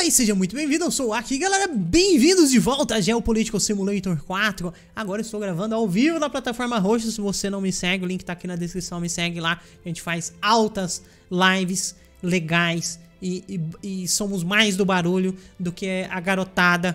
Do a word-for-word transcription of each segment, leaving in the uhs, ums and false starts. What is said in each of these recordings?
aí, seja muito bem-vindo, eu sou o Aki, galera, bem-vindos de volta a Geopolitical Simulator quatro. Agora eu estou gravando ao vivo na plataforma roxa. Se você não me segue, o link tá aqui na descrição, me segue lá. A gente faz altas lives legais e, e, e somos mais do barulho do que a garotada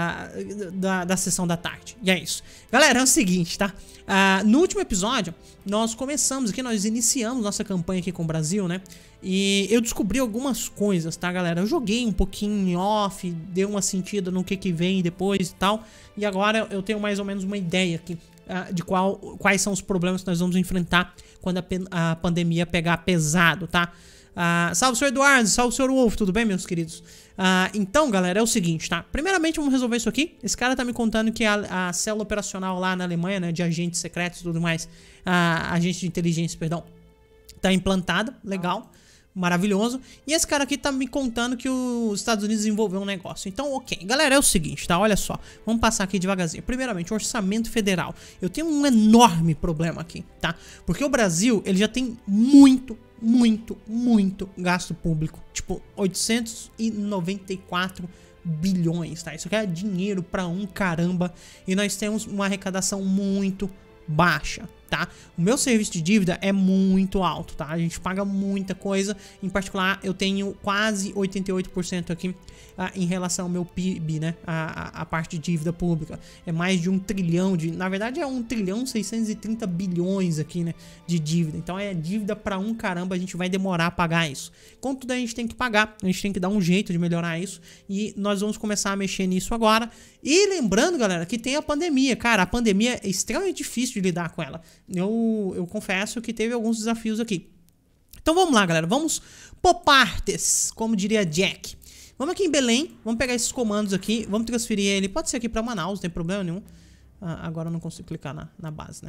uh, da, da sessão da tarde. E é isso. Galera, é o seguinte, tá? Uh, no último episódio, nós começamos aqui, nós iniciamos nossa campanha aqui com o Brasil, né? E eu descobri algumas coisas, tá, galera? Eu joguei um pouquinho em off, dei uma sentida no que que vem depois e tal. E agora eu tenho mais ou menos uma ideia aqui uh, de qual, quais são os problemas que nós vamos enfrentar quando a, a pandemia pegar pesado, tá? Uh, salve, senhor Eduardo, salve, senhor Wolf, tudo bem, meus queridos? Uh, então, galera, é o seguinte, tá? Primeiramente, vamos resolver isso aqui. Esse cara tá me contando que a, a célula operacional lá na Alemanha, né, de agentes secretos e tudo mais, uh, agentes de inteligência, perdão, tá implantada, legal. Maravilhoso. E esse cara aqui tá me contando que os Estados Unidos desenvolveu um negócio. Então, ok. Galera, é o seguinte, tá? Olha só. Vamos passar aqui devagarzinho. Primeiramente, orçamento federal. Eu tenho um enorme problema aqui, tá? Porque o Brasil, ele já tem muito, muito, muito gasto público. Tipo, oitocentos e noventa e quatro bilhões, tá? Isso aqui é dinheiro pra um caramba. E nós temos uma arrecadação muito baixa, tá? O meu serviço de dívida é muito alto, tá? A gente paga muita coisa. Em particular, eu tenho quase oitenta e oito por cento aqui uh, em relação ao meu P I B, né? A, a, a parte de dívida pública. É mais de um trilhão de... Na verdade, é um trilhão seiscentos e trinta bilhões aqui, né? De dívida. Então, é dívida pra um caramba. A gente vai demorar a pagar isso. Contudo, a gente tem que pagar. A gente tem que dar um jeito de melhorar isso. E nós vamos começar a mexer nisso agora. E lembrando, galera, que tem a pandemia. Cara, a pandemia é extremamente difícil de lidar com ela. Eu, eu confesso que teve alguns desafios aqui. Então vamos lá, galera. Vamos por partes, como diria Jack. Vamos aqui em Belém. Vamos pegar esses comandos aqui. Vamos transferir ele. Pode ser aqui para Manaus, não tem problema nenhum. Ah, agora eu não consigo clicar na, na base, né?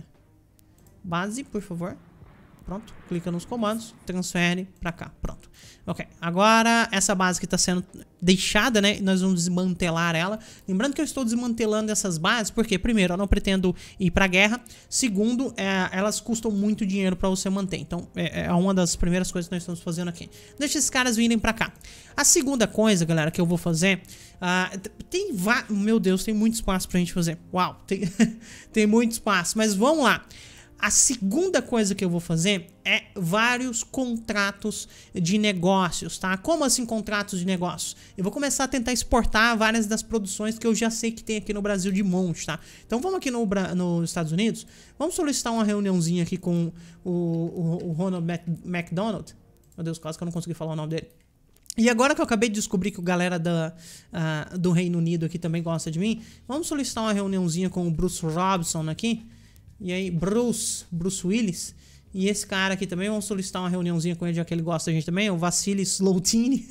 Base, por favor. Pronto. Clica nos comandos. Transfere para cá. Pronto. Ok. Agora essa base que está sendo deixada, né? Nós vamos desmantelar ela. Lembrando que eu estou desmantelando essas bases porque, primeiro, eu não pretendo ir para guerra. Segundo, é, elas custam muito dinheiro para você manter. Então, é, é uma das primeiras coisas que nós estamos fazendo aqui. Deixa esses caras virem para cá. A segunda coisa, galera, que eu vou fazer... Uh, tem... Meu Deus, tem muito espaço pra gente fazer. Uau, tem, tem muito espaço. Mas vamos lá. A segunda coisa que eu vou fazer é vários contratos de negócios, tá? Como assim contratos de negócios? Eu vou começar a tentar exportar várias das produções que eu já sei que tem aqui no Brasil de monte, tá? Então vamos aqui no, nos Estados Unidos, vamos solicitar uma reuniãozinha aqui com o, o, o Ronald Mac, McDonald. Meu Deus, quase que eu não consegui falar o nome dele. E agora que eu acabei de descobrir que a galera da, uh, do Reino Unido aqui também gosta de mim, vamos solicitar uma reuniãozinha com o Bruce Robson aqui. E aí, Bruce, Bruce Willis. E esse cara aqui também, vamos solicitar uma reuniãozinha com ele, já que ele gosta da gente também. O Vassili Slotini.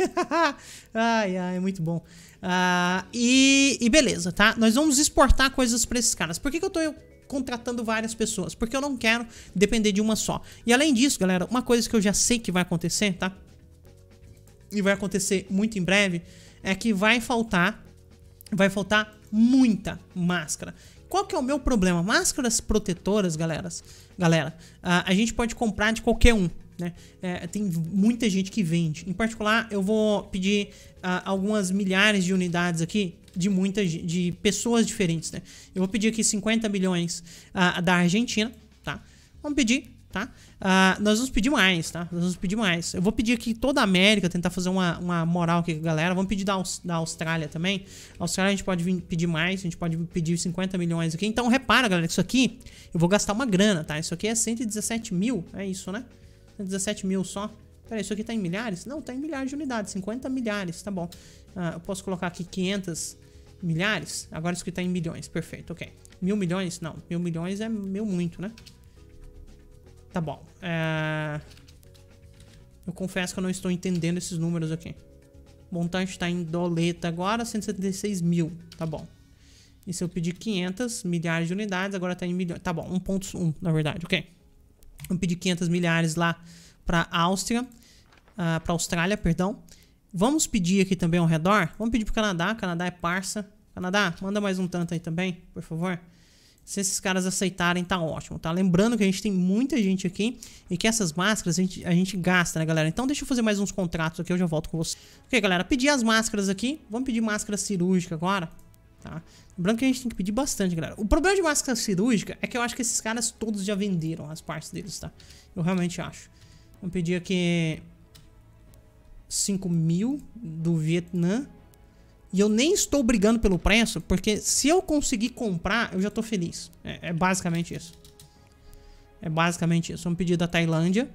Ai, ai, muito bom. Uh, e, e beleza, tá? Nós vamos exportar coisas pra esses caras. Por que que eu tô contratando várias pessoas? Porque eu não quero depender de uma só. E além disso, galera, uma coisa que eu já sei que vai acontecer, tá? E vai acontecer muito em breve, é que vai faltar, vai faltar muita máscara. Qual que é o meu problema? Máscaras protetoras, galera, galera uh, a gente pode comprar de qualquer um, né? É, tem muita gente que vende. Em particular, eu vou pedir uh, algumas milhares de unidades aqui de muitas de pessoas diferentes, né? Eu vou pedir aqui cinquenta milhões uh, da Argentina, tá? Vamos pedir, tá? Uh, nós vamos pedir mais, tá? Nós vamos pedir mais. Eu vou pedir aqui toda a América, tentar fazer uma, uma moral aqui com a galera. Vamos pedir da, Aus da Austrália também. A Austrália a gente pode vir pedir mais, a gente pode pedir cinquenta milhões aqui. Então repara, galera, que isso aqui eu vou gastar uma grana, tá? Isso aqui é cento e dezessete mil, é isso, né? cento e dezessete mil só. Pera aí, isso aqui tá em milhares? Não, tá em milhares de unidades, cinquenta milhares, tá bom. Uh, eu posso colocar aqui quinhentos milhares. Agora isso aqui tá em milhões, perfeito, ok. Mil milhões? Não, mil milhões é meu muito, né? Tá bom. É... Eu confesso que eu não estou entendendo esses números aqui. O montante está em doleta agora, cento e setenta e seis mil. Tá bom. E se eu pedir quinhentos milhares de unidades, agora está em milhões. Tá bom, um ponto um na verdade, ok. Vamos pedir quinhentos milhares lá para Áustria. Uh, para Austrália, perdão. Vamos pedir aqui também ao redor. Vamos pedir para o Canadá. Canadá é parça. Canadá, manda mais um tanto aí também, por favor. Se esses caras aceitarem, tá ótimo, tá? Lembrando que a gente tem muita gente aqui e que essas máscaras a gente, a gente gasta, né, galera? Então deixa eu fazer mais uns contratos aqui, eu já volto com você. Ok, galera, pedir as máscaras aqui. Vamos pedir máscara cirúrgica agora, tá? Lembrando que a gente tem que pedir bastante, galera. O problema de máscara cirúrgica é que eu acho que esses caras todos já venderam as partes deles, tá? Eu realmente acho. Vamos pedir aqui cinco mil do Vietnã. E eu nem estou brigando pelo preço, porque se eu conseguir comprar, eu já tô feliz. É, é basicamente isso. É basicamente isso. Vamos pedir da Tailândia.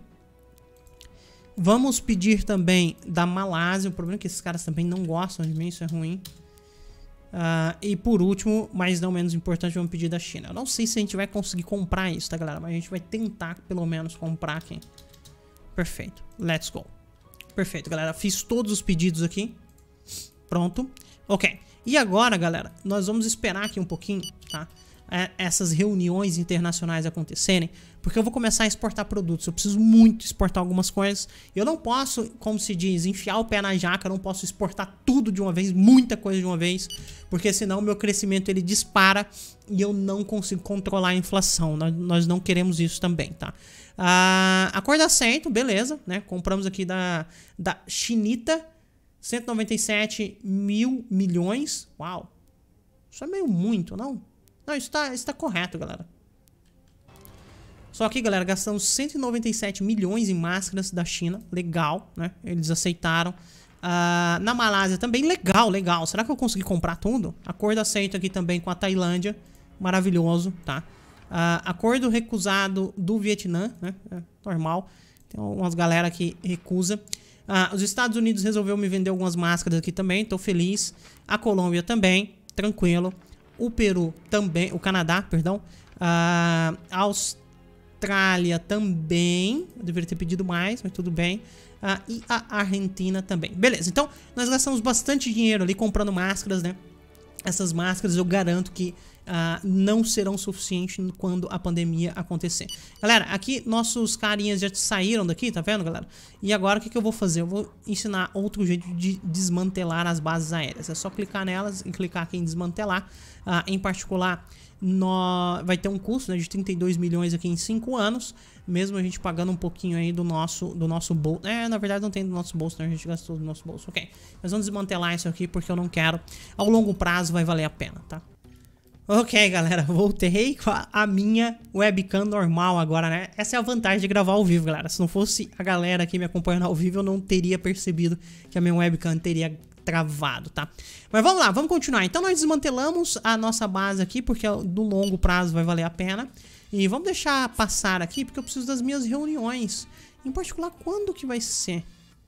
Vamos pedir também da Malásia. O problema é que esses caras também não gostam de mim, isso é ruim. Uh, e por último, mas não menos importante, vamos pedir da China. Eu não sei se a gente vai conseguir comprar isso, tá, galera? Mas a gente vai tentar, pelo menos, comprar aqui. Perfeito. Let's go. Perfeito, galera. Fiz todos os pedidos aqui. Pronto. Ok. E agora, galera, nós vamos esperar aqui um pouquinho, tá? É, essas reuniões internacionais acontecerem, porque eu vou começar a exportar produtos. Eu preciso muito exportar algumas coisas. Eu não posso, como se diz, enfiar o pé na jaca. Eu não posso exportar tudo de uma vez, muita coisa de uma vez, porque senão meu crescimento ele dispara e eu não consigo controlar a inflação. Nós, nós não queremos isso também, tá? Ah, acordo aceito, beleza, né? Compramos aqui da, da Chinita. cento e noventa e sete mil milhões. Uau. Isso é meio muito, não? Não, isso tá, isso tá correto, galera. Só que, galera, gastamos cento e noventa e sete milhões em máscaras da China. Legal, né? Eles aceitaram. Uh, na Malásia também, legal, legal. Será que eu consegui comprar tudo? Acordo aceito aqui também com a Tailândia. Maravilhoso, tá? Uh, acordo recusado do Vietnã, né? É normal. Tem umas galera que recusa. Ah, os Estados Unidos resolveu me vender algumas máscaras aqui também, tô feliz. A Colômbia também, tranquilo. O Peru também, o Canadá, perdão. Ah, a Austrália também, eu deveria ter pedido mais, mas tudo bem. Ah, e a Argentina também. Beleza, então nós gastamos bastante dinheiro ali comprando máscaras, né? Essas máscaras eu garanto que uh, não serão suficientes quando a pandemia acontecer. Galera, aqui nossos carinhas já saíram daqui, tá vendo, galera? E agora o que, que eu vou fazer? Eu vou ensinar outro jeito de desmantelar as bases aéreas. É só clicar nelas e clicar aqui em desmantelar. Uh, em particular, no... vai ter um custo, né, de trinta e dois milhões aqui em cinco anos. Mesmo a gente pagando um pouquinho aí do nosso, do nosso bolso. É, na verdade não tem do nosso bolso, né? A gente gastou do nosso bolso. Ok, nós vamos desmantelar isso aqui porque eu não quero. Ao longo prazo vai valer a pena, tá? Ok, galera, voltei com a, a minha webcam normal agora, né? Essa é a vantagem de gravar ao vivo, galera. Se não fosse a galera aqui me acompanhando ao vivo, eu não teria percebido que a minha webcam teria travado, tá? Mas vamos lá, vamos continuar. Então nós desmantelamos a nossa base aqui porque no longo prazo vai valer a pena. E vamos deixar passar aqui porque eu preciso das minhas reuniões. Em particular, quando que vai ser?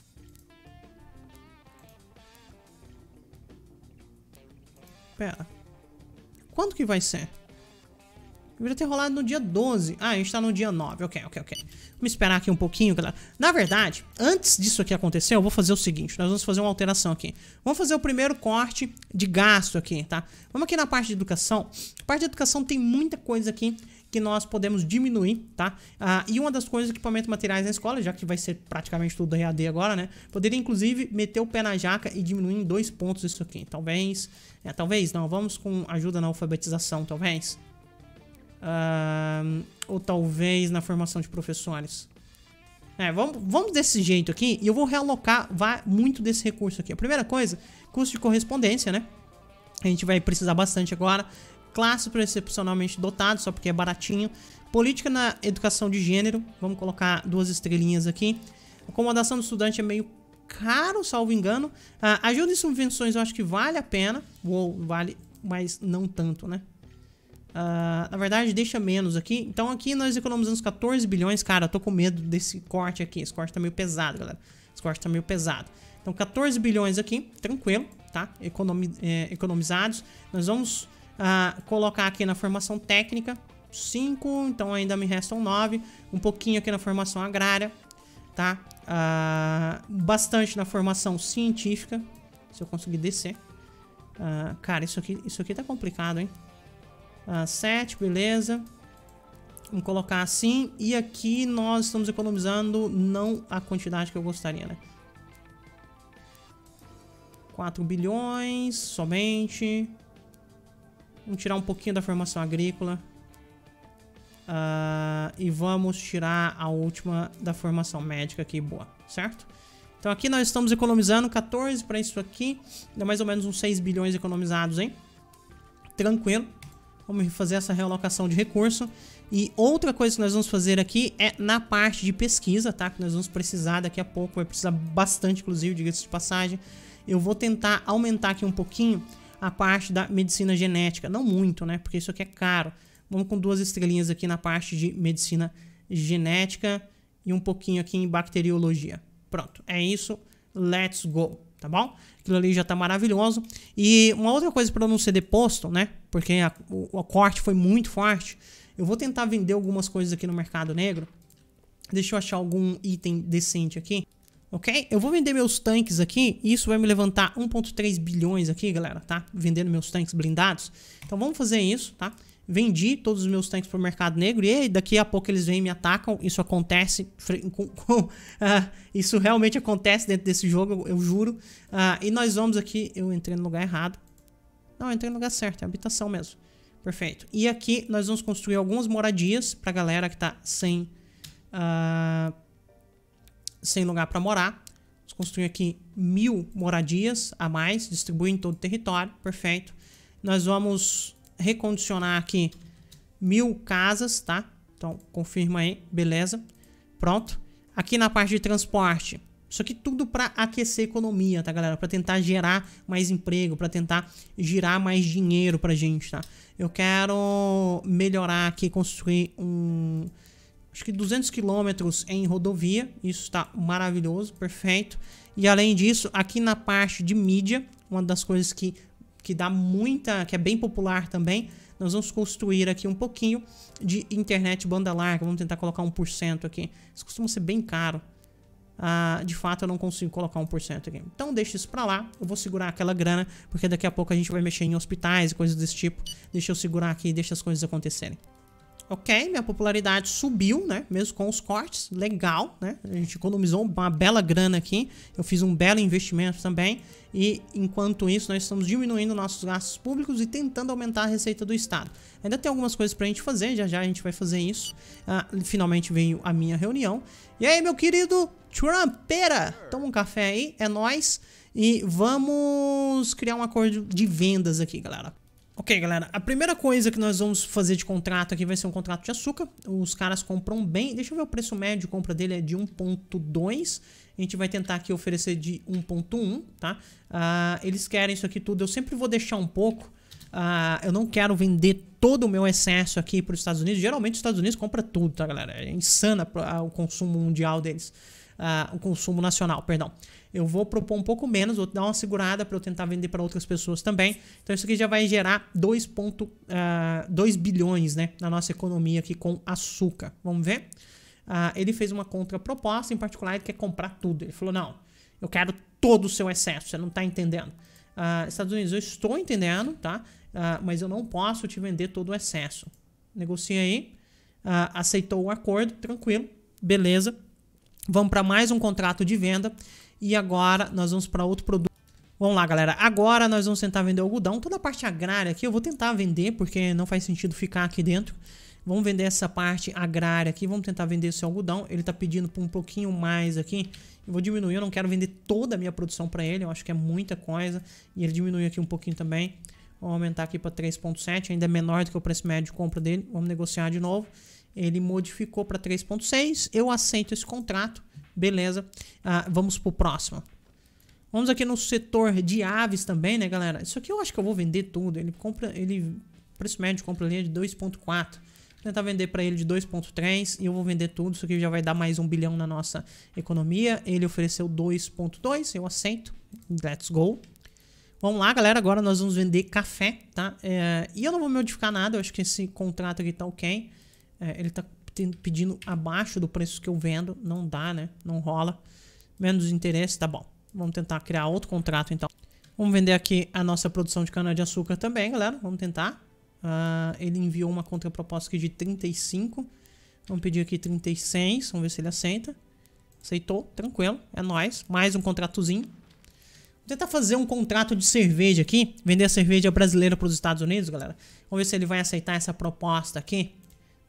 Pera. Quando que vai ser? Deveria ter rolado no dia doze. Ah, a gente tá no dia nove. Ok, ok, ok. Vamos esperar aqui um pouquinho, galera. Na verdade, antes disso aqui acontecer, eu vou fazer o seguinte. Nós vamos fazer uma alteração aqui. Vamos fazer o primeiro corte de gasto aqui, tá? Vamos aqui na parte de educação. A parte de educação tem muita coisa aqui que nós podemos diminuir, tá? Ah, e uma das coisas, equipamento materiais na escola, já que vai ser praticamente tudo E A D agora, né? Poderia, inclusive, meter o pé na jaca e diminuir em dois pontos isso aqui. Talvez, é, talvez não. Vamos com ajuda na alfabetização, talvez. Ah, ou talvez na formação de professores. É, vamos, vamos desse jeito aqui e eu vou realocar vai, muito desse recurso aqui. A primeira coisa, custo de correspondência, né? A gente vai precisar bastante agora. Classe para excepcionalmente dotado, só porque é baratinho. Política na educação de gênero. Vamos colocar duas estrelinhas aqui. Acomodação do estudante é meio caro, salvo engano. Ah, ajuda e subvenções eu acho que vale a pena. Ou vale, mas não tanto, né? Ah, na verdade, deixa menos aqui. Então aqui nós economizamos quatorze bilhões. Cara, eu tô com medo desse corte aqui. Esse corte tá meio pesado, galera. Esse corte tá meio pesado. Então quatorze bilhões aqui, tranquilo, tá? Economi é, economizados. Nós vamos... Uh, colocar aqui na formação técnica cinco, então ainda me restam nove. Um pouquinho aqui na formação agrária, tá? Uh, bastante na formação científica. Se eu conseguir descer. Uh, cara, isso aqui, isso aqui tá complicado, hein? Uh, sete, beleza. Vamos colocar assim. E aqui nós estamos economizando não a quantidade que eu gostaria, né? quatro bilhões somente. Vamos tirar um pouquinho da formação agrícola. Uh, e vamos tirar a última da formação médica aqui, boa, certo? Então aqui nós estamos economizando quatorze para isso aqui. Dá mais ou menos uns seis bilhões economizados, hein? Tranquilo. Vamos fazer essa realocação de recurso. E outra coisa que nós vamos fazer aqui é na parte de pesquisa, tá? Que nós vamos precisar daqui a pouco. Vai precisar bastante, inclusive, diga-se de passagem. Eu vou tentar aumentar aqui um pouquinho a parte da medicina genética. Não muito, né? Porque isso aqui é caro. Vamos com duas estrelinhas aqui na parte de medicina genética e um pouquinho aqui em bacteriologia. Pronto, é isso. Let's go, tá bom? Aquilo ali já tá maravilhoso. E uma outra coisa para não ser deposto, né? Porque a, o, o corte foi muito forte. Eu vou tentar vender algumas coisas aqui no mercado negro. Deixa eu achar algum item decente aqui. Ok? Eu vou vender meus tanques aqui. E isso vai me levantar um ponto três bilhões aqui, galera, tá? Vendendo meus tanques blindados. Então vamos fazer isso, tá? Vendi todos os meus tanques para o mercado negro e daqui a pouco eles vêm e me atacam. Isso acontece. Com, com, uh, isso realmente acontece dentro desse jogo, eu, eu juro. Uh, e nós vamos aqui. Eu entrei no lugar errado. Não, eu entrei no lugar certo. É habitação mesmo. Perfeito. E aqui nós vamos construir algumas moradias para a galera que está sem, uh, sem lugar para morar. Vamos construir aqui mil moradias a mais. Distribuir em todo o território. Perfeito. Nós vamos recondicionar aqui mil casas, tá? Então, confirma aí, beleza. Pronto. Aqui na parte de transporte, isso aqui tudo para aquecer a economia, tá, galera? Para tentar gerar mais emprego, para tentar girar mais dinheiro pra gente, tá? Eu quero melhorar aqui, construir um... acho que duzentos quilômetros em rodovia. Isso está maravilhoso, perfeito. E além disso, aqui na parte de mídia, uma das coisas que que dá muita, que é bem popular também, nós vamos construir aqui um pouquinho de internet banda larga. Vamos tentar colocar um por cento aqui. Isso costuma ser bem caro. Ah, de fato eu não consigo colocar um por cento aqui. Então deixa isso pra lá. Eu vou segurar aquela grana, porque daqui a pouco a gente vai mexer em hospitais e coisas desse tipo. Deixa eu segurar aqui e deixa as coisas acontecerem. Ok, minha popularidade subiu, né? Mesmo com os cortes. Legal, né? A gente economizou uma bela grana aqui. Eu fiz um belo investimento também. E enquanto isso, nós estamos diminuindo nossos gastos públicos e tentando aumentar a receita do Estado. Ainda tem algumas coisas pra gente fazer. Já já a gente vai fazer isso. Ah, finalmente veio a minha reunião. E aí, meu querido Trumpeira? Toma um café aí, é nóis. E vamos criar um acordo de vendas aqui, galera. Ok, galera, a primeira coisa que nós vamos fazer de contrato aqui vai ser um contrato de açúcar. Os caras compram bem. Deixa eu ver o preço médio de compra dele, é de um ponto dois. A gente vai tentar aqui oferecer de um ponto um, tá? Uh, eles querem isso aqui tudo. Eu sempre vou deixar um pouco. Uh, eu não quero vender todo o meu excesso aqui para os Estados Unidos. Geralmente os Estados Unidos compram tudo, tá, galera? É insana uh, o consumo mundial deles. Uh, o consumo nacional, perdão. Eu vou propor um pouco menos, vou dar uma segurada para eu tentar vender para outras pessoas também. Então isso aqui já vai gerar dois ponto dois bilhões, né, na nossa economia aqui com açúcar. Vamos ver? Uh, ele fez uma contraproposta, em particular ele quer comprar tudo. Ele falou, não, eu quero todo o seu excesso, você não está entendendo. Uh, Estados Unidos, eu estou entendendo, tá? Uh, mas eu não posso te vender todo o excesso. Negocia aí. Uh, aceitou o acordo, tranquilo, beleza. Vamos para mais um contrato de venda. E agora nós vamos para outro produto. Vamos lá, galera. Agora nós vamos tentar vender algodão. Toda a parte agrária aqui eu vou tentar vender, porque não faz sentido ficar aqui dentro. Vamos vender essa parte agrária aqui. Vamos tentar vender esse algodão. Ele tá pedindo por um pouquinho mais aqui. Eu vou diminuir. Eu não quero vender toda a minha produção para ele. Eu acho que é muita coisa. E ele diminui aqui um pouquinho também. Vamos aumentar aqui para três ponto sete. Ainda é menor do que o preço médio de compra dele. Vamos negociar de novo. Ele modificou para três ponto seis. Eu aceito esse contrato. Beleza. Ah, vamos pro próximo. Vamos aqui no setor de aves também, né, galera? Isso aqui eu acho que eu vou vender tudo. Ele compra, ele preço médio de compra ali é de dois ponto quatro. Vou tentar vender para ele de dois ponto três e eu vou vender tudo. Isso aqui já vai dar mais um bilhão na nossa economia. Ele ofereceu dois ponto dois, eu aceito. Let's go. Vamos lá, galera. Agora nós vamos vender café, tá? É, e eu não vou modificar nada. Eu acho que esse contrato aqui tá ok. É, ele tá pedindo abaixo do preço que eu vendo. Não dá, né? Não rola. Menos interesse, tá bom. Vamos tentar criar outro contrato, então. Vamos vender aqui a nossa produção de cana-de-açúcar também, galera. Vamos tentar. Uh, ele enviou uma contraproposta aqui de trinta e cinco. Vamos pedir aqui trinta e seis. Vamos ver se ele aceita. Aceitou, tranquilo. É nóis. Mais um contratozinho. Vou tentar fazer um contrato de cerveja aqui. Vender a cerveja brasileira para os Estados Unidos, galera. Vamos ver se ele vai aceitar essa proposta aqui.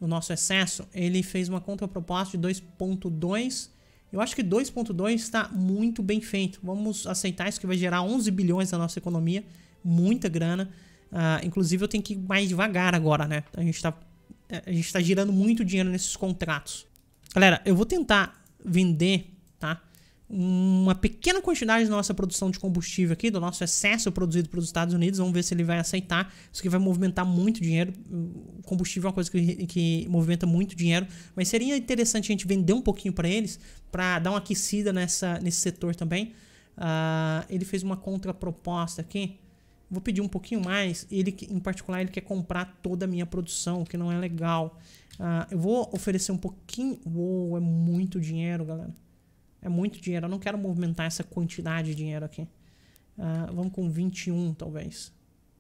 o nosso excesso, ele fez uma contraproposta de dois ponto dois. Eu acho que dois ponto dois está muito bem feito. Vamos aceitar isso, que vai gerar onze bilhões na nossa economia. Muita grana. Uh, inclusive eu tenho que ir mais devagar agora, né? A gente está a gente tá girando muito dinheiro nesses contratos. Galera, eu vou tentar vender, tá? Uma pequena quantidade da nossa produção de combustível aqui, do nosso excesso produzido pelos Estados Unidos. Vamos ver se ele vai aceitar. Isso aqui vai movimentar muito dinheiro. O combustível é uma coisa que, que movimenta muito dinheiro. Mas seria interessante a gente vender um pouquinho para eles, para dar uma aquecida nessa, nesse setor também. Uh, ele fez uma contraproposta aqui. Vou pedir um pouquinho mais. Ele, em particular, ele quer comprar toda a minha produção, o que não é legal. Uh, eu vou oferecer um pouquinho... Uou, é muito dinheiro, galera. É muito dinheiro. Eu não quero movimentar essa quantidade de dinheiro aqui. Uh, vamos com vinte e um, talvez.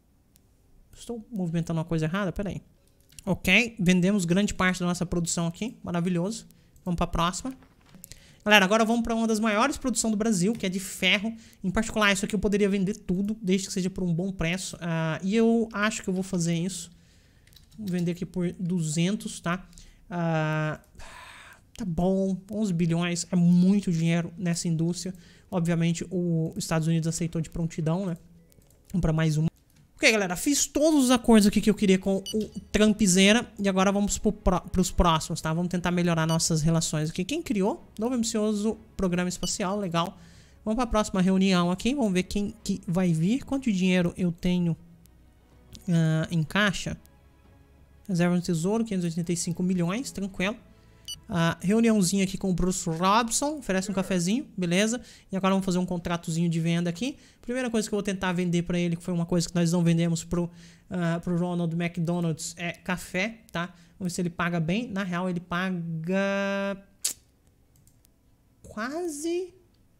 Estou movimentando uma coisa errada? Pera aí. Ok. Vendemos grande parte da nossa produção aqui. Maravilhoso. Vamos para a próxima. Galera, agora vamos para uma das maiores produções do Brasil, que é de ferro. Em particular, isso aqui eu poderia vender tudo, desde que seja por um bom preço. Uh, e eu acho que eu vou fazer isso. Vou vender aqui por duzentos, tá? Uh, tá bom, onze bilhões é muito dinheiro nessa indústria. Obviamente, os Estados Unidos aceitou de prontidão, né? Vamos para mais uma. Ok, galera, fiz todos os acordos aqui que eu queria com o Trumpzera. E agora vamos para os próximos, tá? Vamos tentar melhorar nossas relações aqui. Quem criou? Novo ambicioso programa espacial, legal. Vamos para a próxima reunião aqui. Vamos ver quem que vai vir. Quanto dinheiro eu tenho uh, em caixa? Reserva no tesouro, quinhentos e oitenta e cinco milhões, tranquilo. Uh, reuniãozinha aqui com o Bruce Robson, oferece um cafezinho, beleza. E agora vamos fazer um contratozinho de venda aqui. Primeira coisa que eu vou tentar vender para ele, que foi uma coisa que nós não vendemos pro, uh, pro Ronald McDonald's, é café, tá? Vamos ver se ele paga bem. Na real, ele paga quase,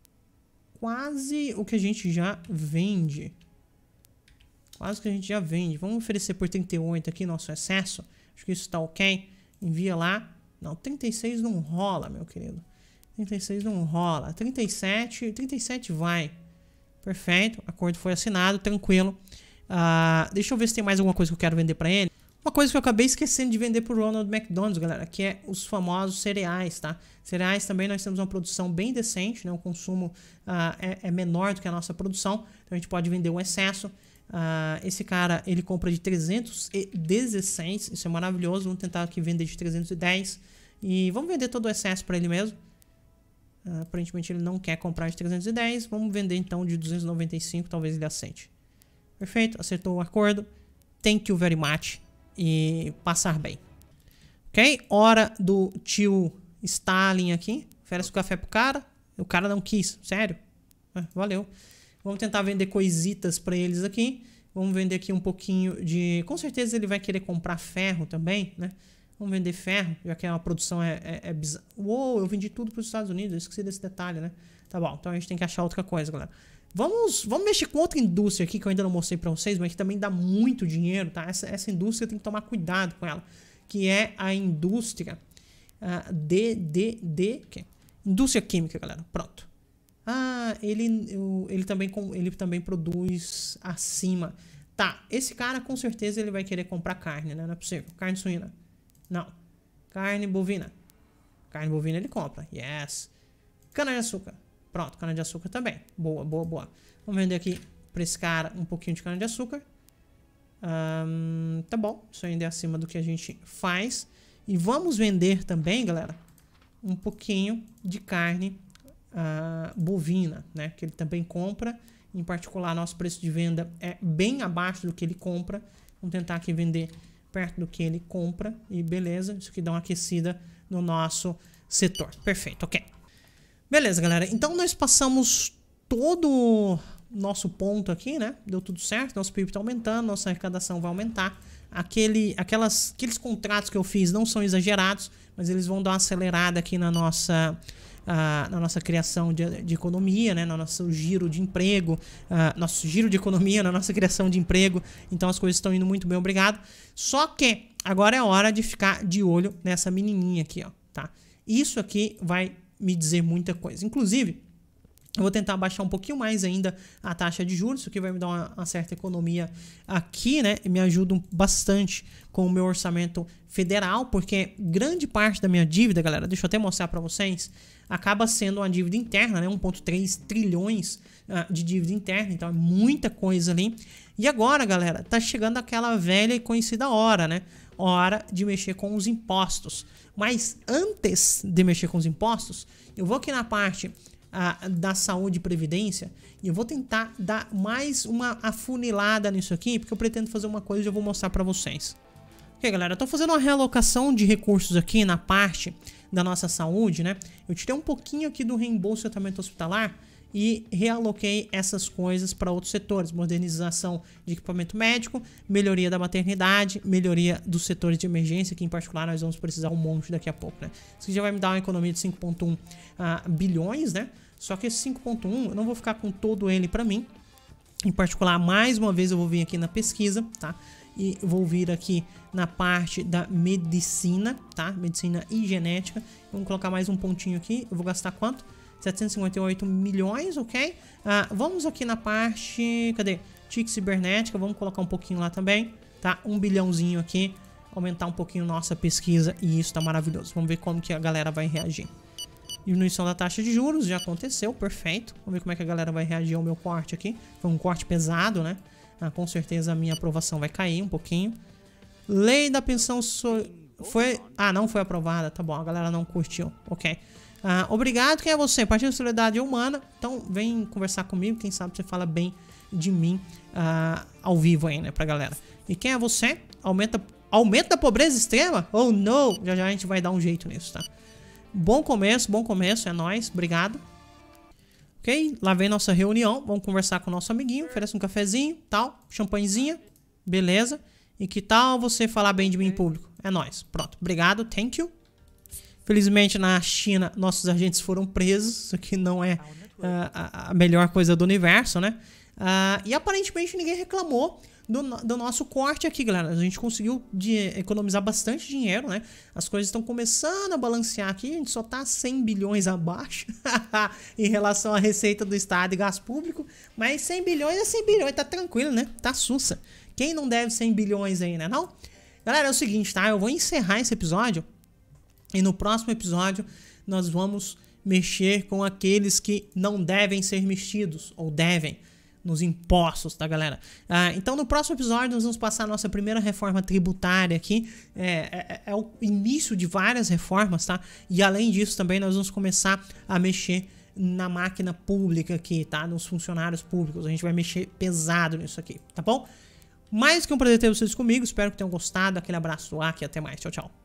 quase o que a gente já vende. Quase o que a gente já vende. Vamos oferecer por trinta e oito aqui nosso excesso. Acho que isso tá ok. Envia lá. Não, trinta e seis não rola, meu querido. trinta e seis não rola. trinta e sete, trinta e sete vai. Perfeito. O acordo foi assinado, tranquilo. Uh, deixa eu ver se tem mais alguma coisa que eu quero vender pra ele. Uma coisa que eu acabei esquecendo de vender pro Ronald McDonald's, galera, que é os famosos cereais, tá? Cereais também nós temos uma produção bem decente, né? O consumo uh, é, é menor do que a nossa produção. Então a gente pode vender o excesso. Uh, esse cara, ele compra de trezentos e dezesseis, isso é maravilhoso. Vamos tentar aqui vender de trezentos e dez. E vamos vender todo o excesso para ele mesmo. Uh, aparentemente ele não quer comprar de trezentos e dez. Vamos vender então de duzentos e noventa e cinco, talvez ele aceite. Perfeito, acertou o acordo. Thank you very much. E passar bem. Ok, hora do tio Stalin aqui. Oferece o café pro cara. O cara não quis, sério. Ah, valeu. Vamos tentar vender coisitas para eles aqui. Vamos vender aqui um pouquinho de... Com certeza ele vai querer comprar ferro também, né? Vamos vender ferro, já que a produção é, é, é bizarra. Uou, eu vendi tudo para os Estados Unidos. Eu esqueci desse detalhe, né? Tá bom, então a gente tem que achar outra coisa, galera. Vamos, vamos mexer com outra indústria aqui que eu ainda não mostrei para vocês, mas que também dá muito dinheiro, tá? Essa, essa indústria tem que tomar cuidado com ela. Que é a indústria uh, de, de, de... Okay. Indústria química, galera. Pronto. Ah, ele, ele, também, ele também produz acima. Tá, esse cara com certeza ele vai querer comprar carne, né? Não é possível. Carne suína. Não. Carne bovina. Carne bovina ele compra. Yes. Cana-de-açúcar. Pronto, cana-de-açúcar também. Boa, boa, boa. Vamos vender aqui pra esse cara um pouquinho de cana-de-açúcar. Um, tá bom. Isso ainda é acima do que a gente faz. E vamos vender também, galera, um pouquinho de carne Uh, bovina, né? Que ele também compra. Em particular, nosso preço de venda é bem abaixo do que ele compra. Vamos tentar aqui vender perto do que ele compra. E beleza, isso aqui dá uma aquecida no nosso setor. Perfeito, ok. Beleza, galera. Então nós passamos todo o nosso ponto aqui, né? Deu tudo certo. Nosso P I B está aumentando, nossa arrecadação vai aumentar. Aquele, aquelas, aqueles contratos que eu fiz não são exagerados, mas eles vão dar uma acelerada aqui na nossa... Uh, na nossa criação de, de economia, né? No nosso giro de emprego, uh, nosso giro de economia, na nossa criação de emprego. Então as coisas estão indo muito bem, obrigado. Só que agora é hora de ficar de olho nessa menininha aqui, ó, tá? Isso aqui vai me dizer muita coisa. Inclusive, Eu vou tentar baixar um pouquinho mais ainda a taxa de juros, isso aqui vai me dar uma, uma certa economia aqui, né? E me ajuda bastante com o meu orçamento federal, porque grande parte da minha dívida, galera, deixa eu até mostrar para vocês, acaba sendo uma dívida interna, né? um vírgula três trilhões uh, de dívida interna, então é muita coisa ali. E agora, galera, tá chegando aquela velha e conhecida hora, né? Hora de mexer com os impostos. Mas antes de mexer com os impostos, eu vou aqui na parte Uh, da saúde e previdência e eu vou tentar dar mais uma afunilada nisso aqui, porque eu pretendo fazer uma coisa e eu vou mostrar pra vocês. Ok, galera, eu tô fazendo uma realocação de recursos aqui na parte da nossa saúde, né? Eu tirei um pouquinho aqui do reembolso de tratamento hospitalar e realoquei essas coisas para outros setores, modernização de equipamento médico, melhoria da maternidade, melhoria dos setores de emergência, que em particular nós vamos precisar um monte daqui a pouco, né? Isso aqui já vai me dar uma economia de cinco vírgula um uh, bilhões, né? Só que esse cinco vírgula um eu não vou ficar com todo ele para mim. Em particular, mais uma vez eu vou vir aqui na pesquisa, tá? E vou vir aqui na parte da medicina, tá? Medicina e genética. Vamos colocar mais um pontinho aqui. Eu vou gastar quanto? setecentos e cinquenta e oito milhões, ok? Ah, vamos aqui na parte... Cadê? T I C cibernética, vamos colocar um pouquinho lá também, tá? Um bilhãozinho aqui, aumentar um pouquinho nossa pesquisa e isso tá maravilhoso. Vamos ver como que a galera vai reagir. Diminuição da taxa de juros, já aconteceu, perfeito. Vamos ver como é que a galera vai reagir ao meu corte aqui. Foi um corte pesado, né? Ah, com certeza a minha aprovação vai cair um pouquinho. Lei da pensão so... foi... Ah, não foi aprovada, tá bom, a galera não curtiu, ok. Ah, obrigado, quem é você? Partido da Solidariedade Humana. Então vem conversar comigo, quem sabe você fala bem de mim ah, ao vivo aí, né, pra galera. E quem é você? Aumenta, aumenta a pobreza extrema? Oh, não! Já já a gente vai dar um jeito nisso, tá? Bom começo, bom começo, é nóis, obrigado. Ok, lá vem nossa reunião, vamos conversar com o nosso amiguinho, oferece um cafezinho, tal, champanhezinha, beleza. E que tal você falar bem de mim em público? É nóis, pronto, obrigado, thank you. Felizmente na China nossos agentes foram presos, isso aqui não é uh, a, a melhor coisa do universo, né? Uh, e aparentemente ninguém reclamou do, do nosso corte aqui, galera. A gente conseguiu de economizar bastante dinheiro, né? As coisas estão começando a balancear aqui, a gente só tá cem bilhões abaixo em relação à receita do Estado e gasto público, mas cem bilhões é cem bilhões, tá tranquilo, né? Tá sussa. Quem não deve cem bilhões aí, né? Não? Galera, é o seguinte, tá? Eu vou encerrar esse episódio. E no próximo episódio nós vamos mexer com aqueles que não devem ser mexidos, ou devem, nos impostos, tá, galera? Ah, então no próximo episódio nós vamos passar a nossa primeira reforma tributária aqui. É, é, é o início de várias reformas, tá? E além disso também nós vamos começar a mexer na máquina pública aqui, tá? Nos funcionários públicos. A gente vai mexer pesado nisso aqui, tá bom? Mais que um prazer ter vocês comigo. Espero que tenham gostado. Aquele abraço do Aki e até mais. Tchau, tchau.